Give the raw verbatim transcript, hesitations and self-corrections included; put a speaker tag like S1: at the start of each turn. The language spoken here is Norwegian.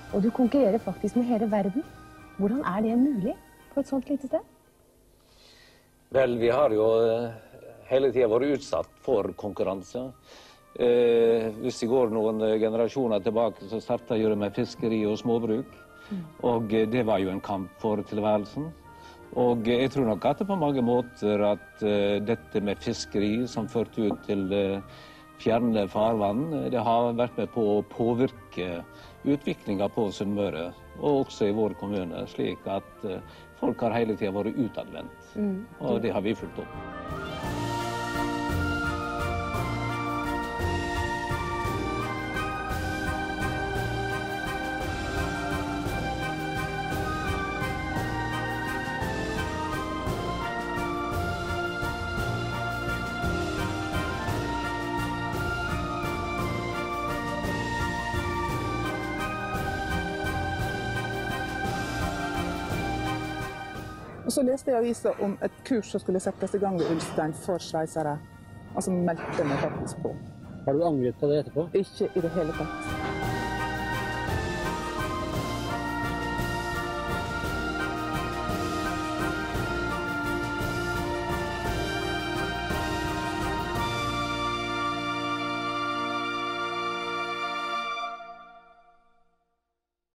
S1: Og du konkurrerer faktisk med hele verden. Hvordan er det mulig på et sånt lite sted?
S2: Vel, vi har jo hele tiden vært utsatt for konkurranse. Eh, hvis vi går noen generasjoner tilbake, så startet jeg med fiskeri og småbruk. Mm. Og det var jo en kamp for tilværelsen. Og jeg tror nok at det på mange måter at uh, dette med fiskeri som førte ut til uh, fjerne farvann, det har vært med på å påvirke utviklingen på Sunnmøre, og også i vår kommune, slik at uh, folk har hele tiden vært utadvendt. Mm. Og det har vi fulgt opp.
S3: Og så leste jeg i avisa om et kurs som skulle settes i gang ved Ulstein for sveisere. Altså meldte meg faktisk på.
S4: Har du angret på det etterpå?
S3: Ikke i det hele tatt.